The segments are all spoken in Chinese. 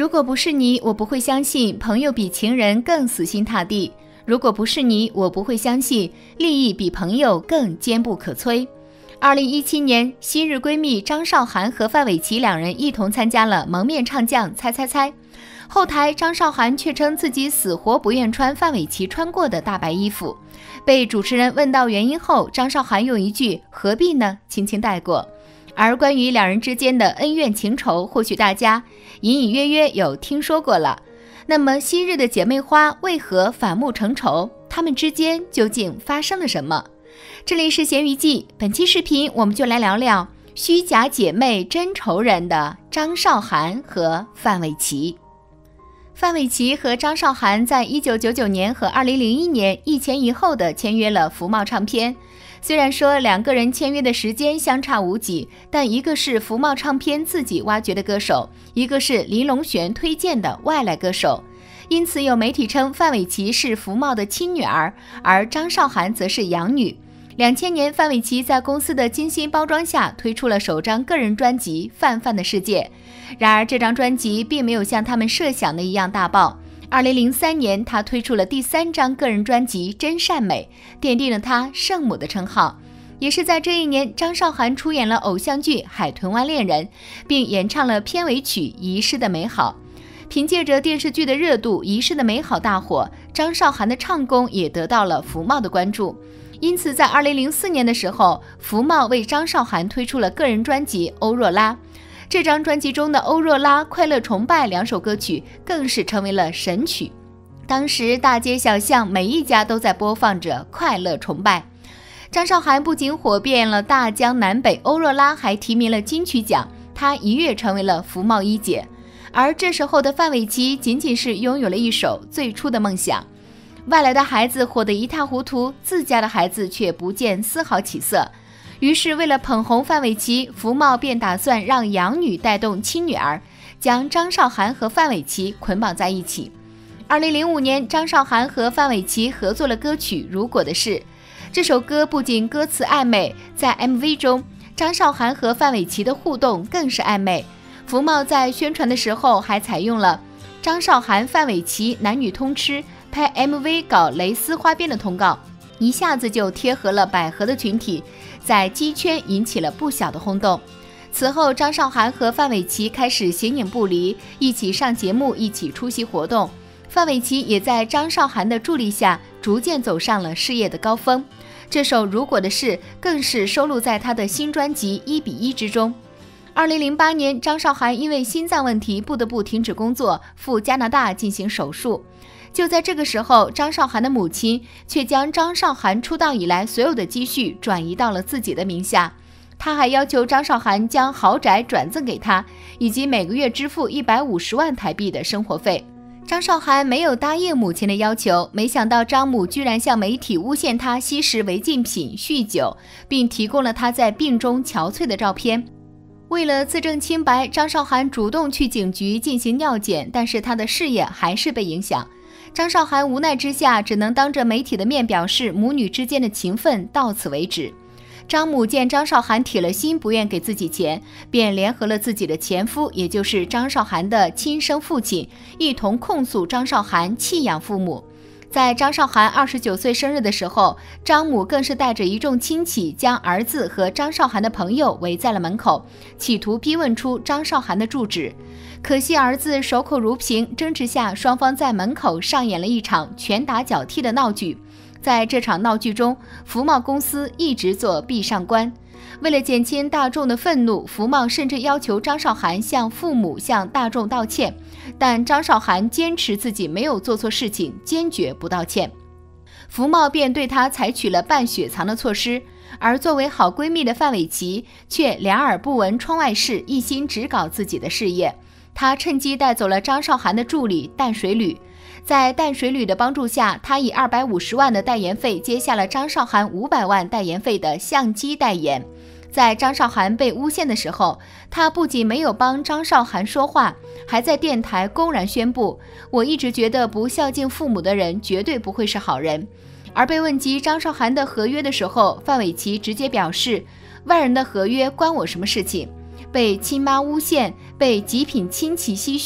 如果不是你，我不会相信朋友比情人更死心塌地。如果不是你，我不会相信利益比朋友更坚不可摧。2017年，昔日闺蜜张韶涵和范玮琪两人一同参加了蒙面唱将猜猜猜。后台张韶涵却称自己死活不愿穿范玮琪穿过的大白衣服。被主持人问到原因后，张韶涵用一句何必呢轻轻带过。而关于两人之间的恩怨情仇，或许大家隐隐约约有听说过了。那么昔日的姐妹花为何反目成仇？她们之间究竟发生了什么？这里是咸鱼记，本期视频我们就来聊聊虚假姐妹真仇人的张韶涵和范玮琪。范玮琪和张韶涵在1999年和2001年一前一后的签约了福茂唱片。虽然说两个人签约的时间相差无几，但一个是福茂唱片自己挖掘的歌手，一个是林隆璇推荐的外来歌手。因此有媒体称范玮琪是福茂的亲女儿，而张韶涵则是养女。2000年，范玮琪在公司的精心包装下推出了首张个人专辑《范范的世界》。然而这张专辑并没有像他们设想的一样大爆。2003年，他推出了第3张个人专辑《真善美》，奠定了他圣母的称号。也是在这一年，张韶涵出演了偶像剧《海豚湾恋人》，并演唱了片尾曲《遗失的美好》。凭借着电视剧的热度，《遗失的美好》大火，张韶涵的唱功也得到了福茂的关注。因此在2004年的时候，福茂为张韶涵推出了个人专辑《欧若拉》。这张专辑中的《欧若拉》《快乐崇拜》2首歌曲更是成为了神曲。当时大街小巷每一家都在播放着《快乐崇拜》。张韶涵不仅火遍了大江南北，《欧若拉》还提名了金曲奖，她一跃成为了福茂一姐。而这时候的范玮琪仅仅是拥有了一首最初的梦想。外来的孩子火得一塌糊涂，自家的孩子却不见丝毫起色。于是为了捧红范玮琪，福茂便打算让养女带动亲女儿，将张韶涵和范玮琪捆绑在一起。2005年，张韶涵和范玮琪合作了歌曲《如果的事》。这首歌不仅歌词暧昧，在 MV 中，张韶涵和范玮琪的互动更是暧昧。福茂在宣传的时候还采用了张韶涵、范玮琪男女通吃，拍 MV 搞蕾丝花边的通告，一下子就贴合了百合的群体，在鸡圈引起了不小的轰动。此后，张韶涵和范玮琪开始形影不离，一起上节目，一起出席活动。范玮琪也在张韶涵的助力下，逐渐走上了事业的高峰。这首《如果的事》更是收录在他的新专辑《1比1》之中。2008年，张韶涵因为心脏问题不得不停止工作，赴加拿大进行手术。就在这个时候，张韶涵的母亲却将张韶涵出道以来所有的积蓄转移到了自己的名下。她还要求张韶涵将豪宅转赠给她，以及每个月支付150万台币的生活费。张韶涵没有答应母亲的要求，没想到张母居然向媒体诬陷她吸食违禁品、酗酒，并提供了她在病中憔悴的照片。为了自证清白，张韶涵主动去警局进行尿检，但是她的事业还是被影响。张韶涵无奈之下，只能当着媒体的面表示母女之间的情分到此为止。张母见张韶涵铁了心不愿给自己钱，便联合了自己的前夫，也就是张韶涵的亲生父亲，一同控诉张韶涵弃养父母。在张韶涵29岁生日的时候，张母更是带着一众亲戚将儿子和张韶涵的朋友围在了门口，企图逼问出张韶涵的住址。可惜儿子守口如瓶，争执下双方在门口上演了一场拳打脚踢的闹剧。在这场闹剧中，福茂公司一直做壁上观。为了减轻大众的愤怒，福茂甚至要求张韶涵向父母、向大众道歉，但张韶涵坚持自己没有做错事情，坚决不道歉。福茂便对她采取了半雪藏的措施，而作为好闺蜜的范玮琪却两耳不闻窗外事，一心只搞自己的事业。她趁机带走了张韶涵的助理淡水吕。在淡水吕的帮助下，他以250万的代言费接下了张韶涵500万代言费的相机代言。在张韶涵被诬陷的时候，他不仅没有帮张韶涵说话，还在电台公然宣布：我一直觉得不孝敬父母的人绝对不会是好人。而被问及张韶涵的合约的时候，范玮琪直接表示：外人的合约关我什么事情？被亲妈诬陷，被极品亲戚吸血，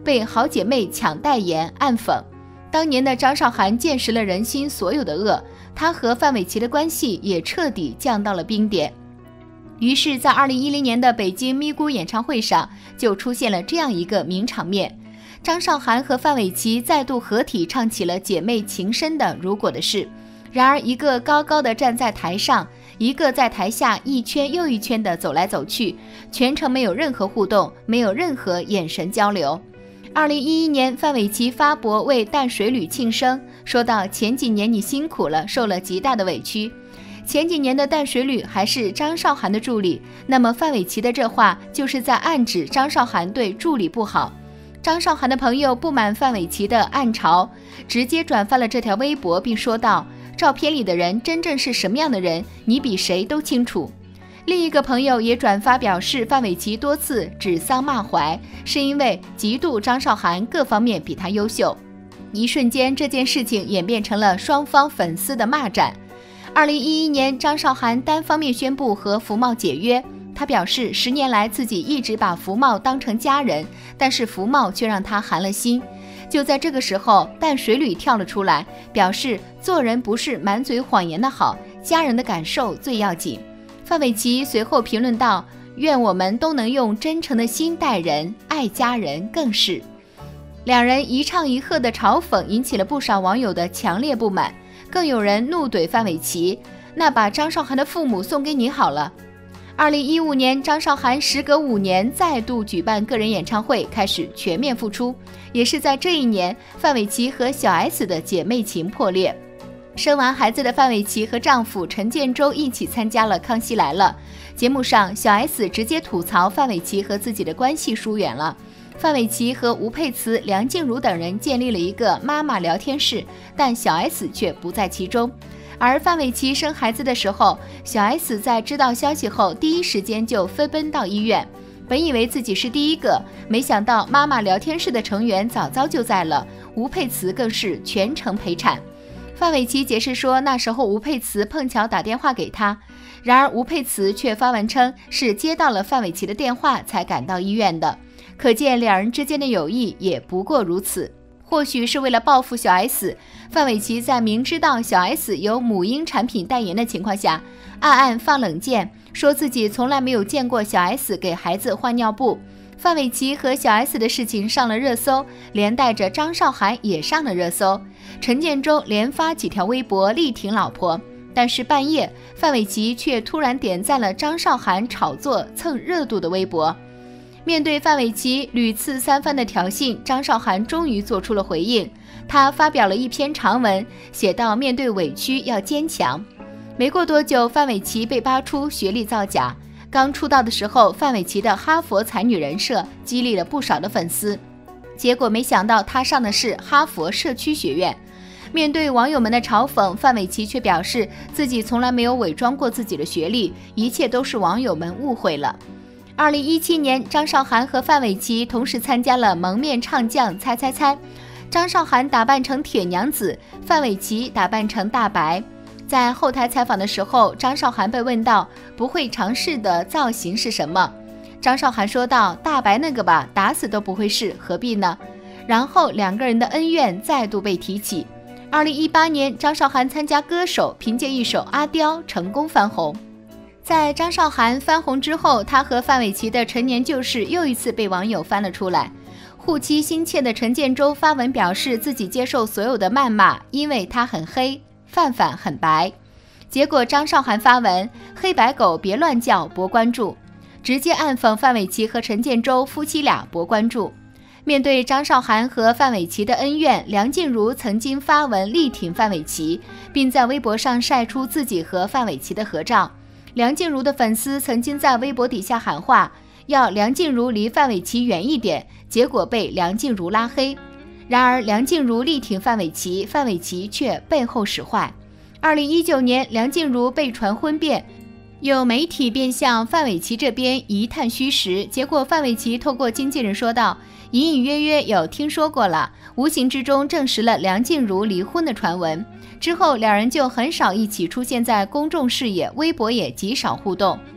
被好姐妹抢代言暗讽。当年的张韶涵见识了人心所有的恶，她和范玮琪的关系也彻底降到了冰点。于是在2010年的北京咪咕演唱会上，就出现了这样一个名场面，张韶涵和范玮琪再度合体唱起了姐妹情深的如果的事。然而一个高高的站在台上，一个在台下一圈又一圈的走来走去，全程没有任何互动，没有任何眼神交流。2011年，范玮琪发博为淡水旅庆生，说到前几年你辛苦了，受了极大的委屈。前几年的淡水旅还是张韶涵的助理，那么范玮琪的这话就是在暗指张韶涵对助理不好。张韶涵的朋友不满范玮琪的暗嘲，直接转发了这条微博，并说道：照片里的人真正是什么样的人，你比谁都清楚。另一个朋友也转发表示，范玮琪多次指桑骂槐，是因为嫉妒张韶涵各方面比他优秀。一瞬间，这件事情演变成了双方粉丝的骂战。2011年，张韶涵单方面宣布和福茂解约。她表示，10年来自己一直把福茂当成家人，但是福茂却让她寒了心。就在这个时候，淡水旅跳了出来，表示做人不是满嘴谎言的好，家人的感受最要紧。范玮琪随后评论道：愿我们都能用真诚的心待人，爱家人更是。两人一唱一和的嘲讽引起了不少网友的强烈不满，更有人怒怼范玮琪：那把张韶涵的父母送给你好了。2015年，张韶涵时隔5年再度举办个人演唱会，开始全面复出。也是在这一年，范玮琪和小 S 的姐妹情破裂。生完孩子的范玮琪和丈夫陈建州一起参加了《康熙来了》节目上，小 S 直接吐槽范玮琪和自己的关系疏远了。范玮琪和吴佩慈、梁静茹等人建立了一个妈妈聊天室，但小 S 却不在其中。而范玮琪生孩子的时候，小 S 在知道消息后第一时间就飞奔到医院，本以为自己是第一个，没想到妈妈聊天室的成员早早就在了，吴佩慈更是全程陪产。范玮琪解释说，那时候吴佩慈碰巧打电话给他，然而吴佩慈却发文称是接到了范玮琪的电话才赶到医院的，可见两人之间的友谊也不过如此。或许是为了报复小 S， 范玮琪在明知道小 S 有母婴产品代言的情况下，暗暗放冷箭，说自己从来没有见过小 S 给孩子换尿布。范玮琪和小 S 的事情上了热搜，连带着张韶涵也上了热搜。陈建州连发几条微博力挺老婆，但是半夜范玮琪却突然点赞了张韶涵炒作蹭热度的微博。面对范玮琪屡次三番的挑衅，张韶涵终于做出了回应。她发表了一篇长文，写道：面对委屈要坚强。没过多久，范玮琪被扒出学历造假。刚出道的时候，范玮琪的哈佛才女人设激励了不少的粉丝，结果没想到她上的是哈佛社区学院。面对网友们的嘲讽，范玮琪却表示自己从来没有伪装过自己的学历，一切都是网友们误会了。2017年，张韶涵和范玮琪同时参加了蒙面唱将猜猜猜，张韶涵打扮成铁娘子，范玮琪打扮成大白。在后台采访的时候，张韶涵被问到不会尝试的造型是什么，张韶涵说道：大白那个吧，打死都不会试，何必呢？然后两个人的恩怨再度被提起。2018年，张韶涵参加歌手，凭借一首《阿刁》成功翻红。在张韶涵翻红之后，她和范玮琪的陈年旧事又一次被网友翻了出来。护妻心切的陈建州发文表示自己接受所有的谩骂，因为他很黑，范范很白。结果张韶涵发文：黑白狗别乱叫，博关注，直接暗讽范玮琪和陈建州夫妻俩博关注。面对张韶涵和范玮琪的恩怨，梁静茹曾经发文力挺范玮琪，并在微博上晒出自己和范玮琪的合照。梁静茹的粉丝曾经在微博底下喊话，要梁静茹离范玮琪远一点，结果被梁静茹拉黑。然而梁静茹力挺范玮琪，范玮琪却背后使坏。2019年，梁静茹被传婚变，有媒体便向范玮琪这边一探虚实，结果范玮琪透过经纪人说道，隐隐约约有听说过了，无形之中证实了梁静茹离婚的传闻。之后两人就很少一起出现在公众视野，微博也极少互动。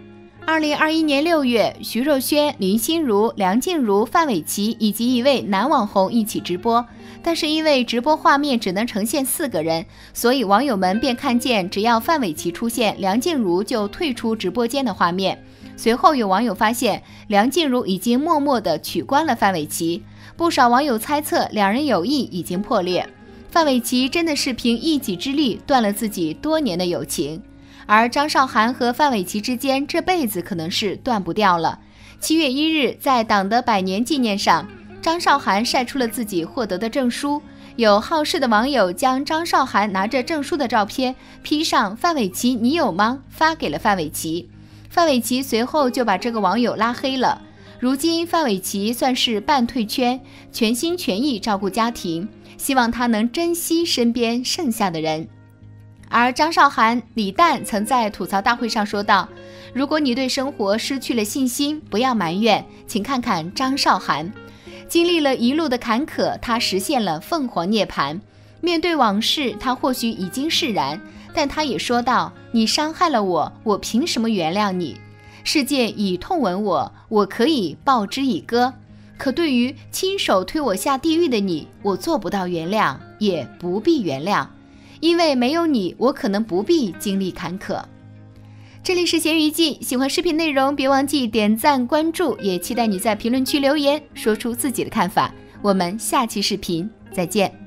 2021年6月，徐若瑄、林心如、梁静茹、范玮琪以及一位男网红一起直播，但是因为直播画面只能呈现4个人，所以网友们便看见只要范玮琪出现，梁静茹就退出直播间的画面。随后有网友发现，梁静茹已经默默地取关了范玮琪，不少网友猜测两人友谊已经破裂，范玮琪真的是凭一己之力断了自己多年的友情。而张韶涵和范玮琪之间这辈子可能是断不掉了。7月1日，在党的100年纪念上，张韶涵晒出了自己获得的证书，有好事的网友将张韶涵拿着证书的照片 P 上范玮琪你有吗发给了范玮琪，范玮琪随后就把这个网友拉黑了。如今范玮琪算是半退圈，全心全意照顾家庭，希望他能珍惜身边剩下的人。而张韶涵、李诞曾在吐槽大会上说道，如果你对生活失去了信心，不要埋怨，请看看张韶涵，经历了一路的坎坷，他实现了凤凰涅槃。面对往事，他或许已经释然，但他也说道，你伤害了我，我凭什么原谅你？世界以痛吻我，我可以报之以歌，可对于亲手推我下地狱的你，我做不到原谅，也不必原谅，因为没有你，我可能不必经历坎坷。这里是咸鱼记，喜欢视频内容别忘记点赞关注，也期待你在评论区留言说出自己的看法。我们下期视频再见。